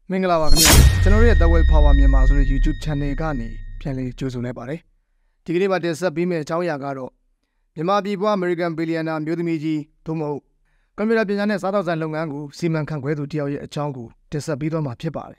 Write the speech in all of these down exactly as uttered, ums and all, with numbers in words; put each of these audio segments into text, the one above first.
မင်္ဂလာပါခင်ဗျာကျွန်တော်ရဲ့ The Way Power မြန်မာဆိုတဲ့ YouTube Channel ကနေပြန်လည်ကြိုဆိုလိုက်ပါတယ်ဒီကနေ့မှာတင်ဆက်ပေးမယ့်အကြောင်းအရာကတော့မြန်မာပြည်ပွား American Billionaire မျိုးသမီးကြီးသို့မဟုတ်ကွန်ပျူတာပညာနဲ့စားသောက်ဆိုင်လုပ်ငန်းကိုစီမံခန့်ခွဲသူတယောက်ရဲ့အကြောင်းကိုတင်ဆက်ပေးသွားမှာဖြစ်ပါတယ်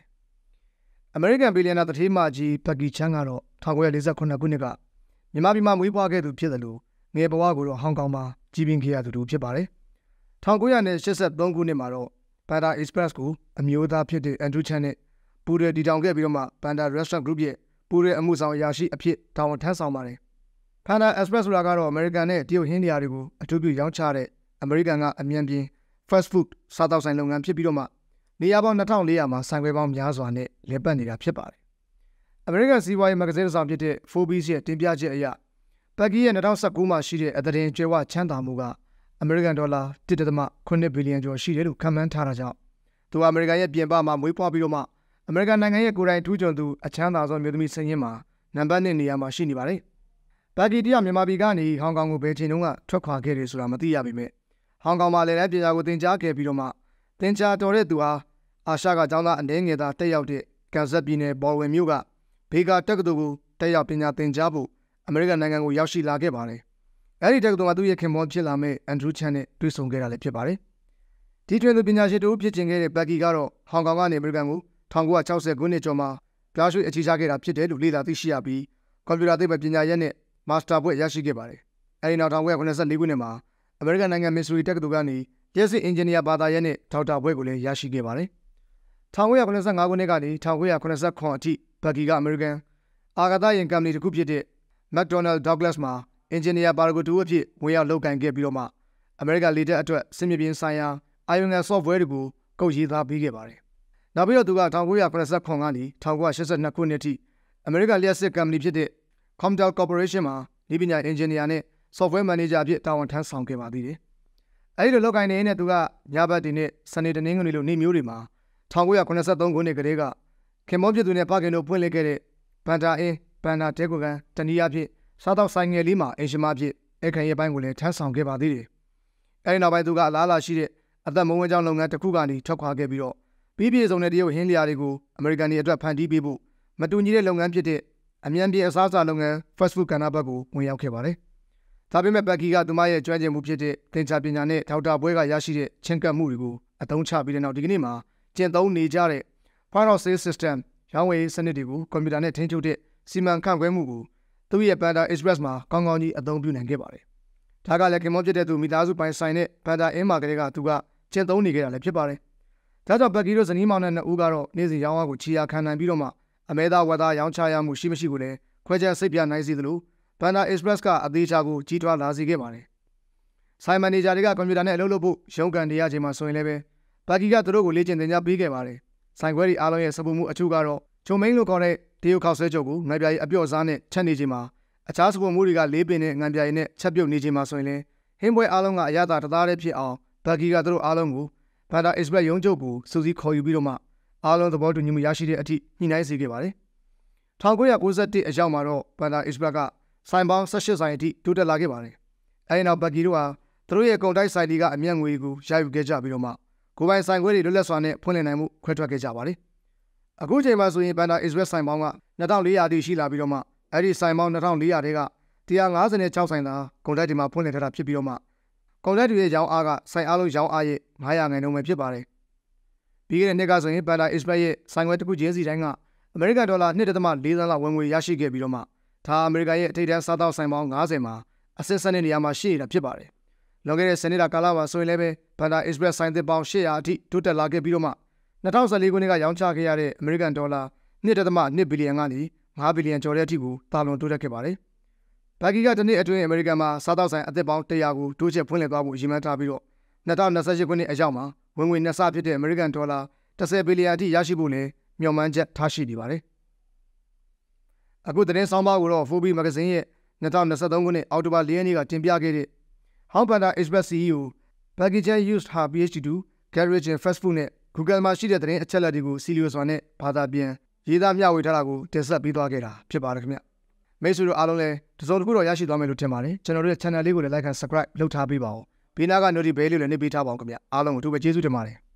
American Billionaire တထေးမကြီး Becky Chan ကတော့၁၉၄၇ခုနှစ်ကမြန်မာပြည်မှာမွေးဖွားခဲ့သူဖြစ်တယ်လို့ငယ်ဘဝကိုတော့ဟောင်ကောင်မှာကြီးပြင်းခဲ့ရသူတူဖြစ်ပါတယ်၁၉၈၃ခုနှစ်မှာတော့Panda Express ကိုအမျိုးသားဖြစ်တဲ့ Andrew Chan နဲ့ပူရယ်တည်ထောင်ခဲ့ပြီးတော့မှ Panda Restaurant Group ရဲ့ပူရယ်အမှုဆောင်အရာရှိအဖြစ်တာဝန်ထမ်းဆောင်ပါတယ်။ Panda Express ဆိုတာကတော့ American နဲ့တရုတ်ဟင်းလျာတွေကိုအထူးပြုရောင်းချတဲ့ American ကအမြန်ပြင် Fast Food စားသောက်ဆိုင်လုပ်ငန်းဖြစ်ပြီးတော့မှနေရာပေါင်း၂၄၀၀မှာဆိုင်ခွဲပေါင်းများစွာနဲ့လည်ပတ်နေတာဖြစ်ပါတယ်။ American စီးပွားရေးမဂ္ဂဇင်းဆောင်ဖြစ်တဲ့ Forbes ရဲ့တင်ပြချက်အရ Becky ရဲ့၂၀၁၉မှာရှိတဲ့အသတင်ကျွဲဝချမ်းသာမှုကအမေရိကန်ဒေါ်လာတစ်ဒသမခုနှစ်ဘီလီယံကျော်ရှိတယ်လို့ခန့်မှန်းထားတာကြောင့်သူအမေရိကန်ရဲ့ပြင်ပမှာမွေးဖွားပြီးတော့မှအမေရိကန်နိုင်ငံရဲ့ကိုယ်တိုင်ထူးချွန်သူအချမ်းသာဆုံးမျိုးသမီးစင်ရင်မှာနံပါတ်နှစ်နေရာမှာရှိနေပါတယ်။ဘက်ကီတရမြန်မာပြည်ကနေဟောင်ကောင်ကိုဘယ်ချိန်တုန်းကထွက်ခွာခဲ့တယ်ဆိုတာမသိရပေမဲ့ဟောင်ကောင်မှာလည်းပညာကိုသင်ကြားခဲ့ပြီးတော့မှသင်ကြားတော်တဲ့သူဟာအာရှကကျောင်းသားအနေငယ်သားတက်ရောက်တဲ့ကန်ဆတ်ပြည်နယ်ဘော်ဝင်မြို့ကဘေကာတက္ကသိုလ်ကိုတက်ရောက်ပညာသင်ကြားဖို့အမေရိကန်နိုင်ငံကိုရောက်ရှိလာခဲ့ပါတယ်။အဲဒီတက္ကသိုလ်မှာသူ့ရဲ့ခင်ပွန်းဖြစ်လာမဲ့အန်ဒရူးချန်နဲ့တွေ့ဆုံခဲ့တာလည်းဖြစ်ပါတယ်။ဒီတွင်သူပညာရှင်တို့ဖြစ်ကျင်ခဲ့တဲ့ဘက်ကီကတော့ဟောင်ကောင်ကနေအမေရိကန်ကို၁၉၆၀ခုနှစ်ကျော်မှာပြောင်းရွှေ့အခြေချခဲ့တာဖြစ်တယ်လို့လေ့လာသိရှိရပြီးကွန်ပျူတာသိပ္ပံပညာရပ်နဲ့မာစတာဘွဲ့ရရှိခဲ့ပါတယ်။အဲဒီနောက်၁၉၇၄ခုနှစ်မှာအမေရိကန်နိုင်ငံမစ်ဆူရီတက္ကသိုလ်ကနေလျှပ်စစ်အင်ဂျင်နီယာဘာသာရပ်နဲ့ဒေါက်တာဘွဲ့ကိုလည်းရရှိခဲ့ပါတယ်။၁၉၇၅ခုနှစ်ကနေ၁၉၇၇အထိဘက်ကီကအမေရိကန်အာကာသယာဉ်ကုမ္ပဏီတစ်ခုဖြစ်တဲ့ McDonnell Douglas မှာအင်ဂျင်နီယာပါရဂူတူအဖြစ်ဝင်ရောက်လုပ်ကိုင်ခဲ့ပြီးတော့မှအမေရိကန်လေတပ်အတွက်စစ်မြေပြင်ဆိုင်ရာအာယုံငယ် software တွေကိုကုတ်ရေးသားပေးခဲ့ပါတယ်။နောက်ပြီးတော့သူက၁၉၇၇ကနေ၁၉၈၂ခုနှစ်ထိအမေရိကန်လျှပ်စစ်ကုမ္ပဏီဖြစ်တဲ့ Comtel Corporation မှာနည်းပညာအင်ဂျင်နီယာနဲ့ software manager အဖြစ်တာဝန်ထမ်းဆောင်ခဲ့ပါသေးတယ်။အဲဒီလိုလုပ်ကိုင်နေရင်သူကညဘက်တွေနဲ့စနေတနင်္ဂနွေလိုနေ့မျိုးတွေမှာ၁၉၇၃ခုနှစ်ကတည်းကခင်မောဖြစ်သူနဲ့ဖခင်တို့ဖွင့်လှစ်ခဲ့တဲ့ဘန်တာအင်းဘန်တာတဲကိုကန်တနည်းအားဖြင့်စားသောက်ဆိုင်ငယ်လေးမှာအင်ရှင်မဖြစ်အခမ်းရေးပိုင်းကိုလည်းထမ်းဆောင်ခဲ့ပါသေးတယ်။အဲဒီနောက်ပိုင်းသူကအလားအလာရှိတဲ့အသက်မွေးဝမ်းကြောင်းလုပ်ငန်းတစ်ခုကနေထွက်ခွာခဲ့ပြီးတော့ပြီးပြည့်စုံတဲ့တရုတ်ဟင်းလျာတွေကိုအမေရိကန်တွေအတွက်ဖန်တီးပေးဖို့မတူညီတဲ့လုပ်ငန်းဖြစ်တဲ့အမြန်ပြေအစားအစာလုပ်ငန်း Fast Food ကဏ္ဍဘက်ကိုဝင်ရောက်ခဲ့ပါတယ်။ဒါပေမဲ့ဘက်ကီကသူမရဲ့ကျွမ်းကျင်မှုဖြစ်တဲ့သင်္ချာပညာနဲ့ဒေါက်တာဘွဲကရရှိတဲ့ချင်းကပ်မှုတွေကိုအသုံးချပြီးတဲ့နောက်ဒီကနေ့မှာကျင့်သုံးနေကြတဲ့ Point of Sale System ရောင်းဝယ်ရေးစနစ်တွေကိုကွန်ပျူတာနဲ့ထိန်းချုပ်တဲ့စီမံခန့်ခွဲမှုကိုသူရဲ့ Panda Express မှာကောင်းကောင်းကြီးအသုံးပြုနိုင်ခဲ့ပါတယ်။ဒါကလည်းခင်မောဖြစ်တဲ့သူမိသားစုပိုင်ဆိုင်တဲ့ Panda Inn မှာကလေးကသူကကျင့်သုံးနေခဲ့တာလည်းဖြစ်ပါတယ်။ဒါကြောင့်ဘက်ကီတို့ဇနီးမောင်နှံနှစ်ဦးကတော့နေ့စဉ်ရောင်းအားကိုချီယာခံနိုင်ပြီးတော့မှအမဲသားဝက်သားရောင်းချရမှုရှိမရှိကိုလည်းခွဲခြားစိတ်ပြနိုင်စေသလို Panda Express ကအသေးချာကိုကြီးထွားလာစေခဲ့ပါတယ်။ဆိုင်မန်နေဂျာတွေကကွန်ပျူတာနဲ့အလုပ်လုပ်ဖို့ရုံးကန်နေရချိန်မှာဆိုရင်လည်းပဲဘက်ကီကသူတို့ကိုလေ့ကျင့်သင်ကြားပေးခဲ့ပါတယ်။ဆိုင်ခွဲတွေအားလုံးရဲ့စပူမှုအချို့ကတော့ဂျုံမိန်လို့ခေါ်တဲ့တရုတ်ခောက်ဆွဲချုပ်ကိုငံပြားရီအပြော့စားနဲ့ချက်နေချိန်မှာအခြားစပူမှုတွေကလေးပင်နဲ့ငံပြားရီနဲ့ချက်ပြုတ်နေချိန်မှာဆိုရင်လည်းဟင်းပွဲအားလုံးကအရသာတသားတည်းဖြစ်အောင်ဘက်ကီကသူတို့အားလုံးကိုPanda Express ရုံးချုပ်ကိုစူးစီးခေါ်ယူပြီးတော့မှအားလုံးသဘောတူညီမှုရရှိတဲ့အထိညှိနှိုင်းစေခဲ့ပါတယ်။၁၉၉၁အရောက်မှာတော့Panda Express ကဆိုင်ပေါင်း၁၈ဆိုင်အထိတိုးတက်လာခဲ့ပါတယ်။အဲဒီနောက်ဘက်ကီတို့ဟာသူတို့ရဲ့ကုန်တိုက်ဆိုင်တွေကအမျက်ငွေကိုရယူခဲ့ကြပြီးတော့မှကိုယ်ပိုင်ဆိုင်ခွဲတွေလွတ်လပ်စွာနဲ့ဖွင့်လှစ်နိုင်မှုခွဲထွက်ခဲ့ကြပါတယ်။အခုချိန်မှာဆိုရင်Panda Express ဆိုင်ပေါင်းက၂၄၀၀တိရှိလာပြီးတော့မှအဲဒီဆိုင်ပေါင်း၂၄၀၀တဲက၁၅၆ဆိုင်သာကုန်တိုက်တွေမှာဖွင့်လှစ်ထားတာဖြစ်ပြီးတော့မှကုန်တိုက်တွေရဲ့ရောင်းအားကဆိုင်အားလုံးရောင်းအားရဲ့၅ရာခိုင်နှုန်းပဲဖြစ်ပါတယ်။ပြီးခဲ့တဲ့နှစ်ကဆိုရင်Panda Expressရဲ့ဆိုင်ခွဲတစ်ခုချင်းစီတိုင်းကအမေရိကန်ဒေါ်လာ၂ဒသမ၄သန်းလောက်ဝင်ငွေရရှိခဲ့ပြီးတော့မှဒါအမေရိကန်ရဲ့အထိပ်တန်းစားသောက်ဆိုင်ပေါင်း၅၀မှာအဆင့်ဆင့်တဲ့နေရာမှာရှိနေတာဖြစ်ပါတယ်။လွန်ခဲ့တဲ့စနေတာကာလမှာဆိုရင်လည်းပဲPanda Expressဆိုင်သစ်ပေါင်း၈၀၀အထိတိုးတက်လာခဲ့ပြီးတော့မှ၂၀၁၄ခုနှစ်ကရောင်းချခဲ့ရတဲ့အမေရိကန်ဒေါ်လာ၂ဒသမ၂ဘီလီယံကနေ၅ဘီလီယံကျော်တဲ့အထိကိုတာလွန်တိုးတက်ခဲ့ပါတယ်။ဘက်ကီကတနေ့အတွင်းအမေရိကန်မှာစားသောက်ဆိုင်အသစ်ပေါင်း၁၀၀ကိုတိုးချဲ့ဖွင့်လှစ်သွားဖို့ရည်မှန်းထားပြီးတော့၂၀၂၈ခုနှစ်အရောက်မှာဝင်ငွေနှစ်ဆဖြစ်တဲ့အမေရိကန်ဒေါ်လာ၁၀ဘီလီယံအထိရရှိဖို့လည်းမျှော်မှန်းချက်ထားရှိနေပါတယ်။အခုသတင်းဆောင်ပါကိုတော့ Forbes မဂ္ဂဇင်းရဲ့၂၀၂၃ခုနှစ်အောက်တိုဘာ၄ရက်နေ့ကတင်ပြခဲ့တဲ့ How Panda Express စီ အီ အို Becky Chan used her PhD to get rich in fast food နဲ့ Google မှာရှိတဲ့သတင်းအချက်အလက်တွေကိုစီလီယိုစွာနဲ့ဘာသာပြန်ရေးသားမျှဝေထားတာကိုတင်ဆက်ပေးသွားခဲ့တာဖြစ်ပါတယ်ခင်ဗျ။မိတ်ဆွေတို့အားလုံးလည်းတစုံတစ်ခုတော့ရရှိသွားမယ်လို့ထင်ပါတယ်။ကျွန်တော်တို့ရဲ့ channel လေးကိုလည်း like and subscribe လုပ်ထားပေးပါဦး။ဘေးနားက notification bell လေးလည်းနှိပ်ပေးထားပါအောင်ခင်ဗျ။အားလုံးကိုအထူးပဲကျေးဇူးတင်ပါတယ်။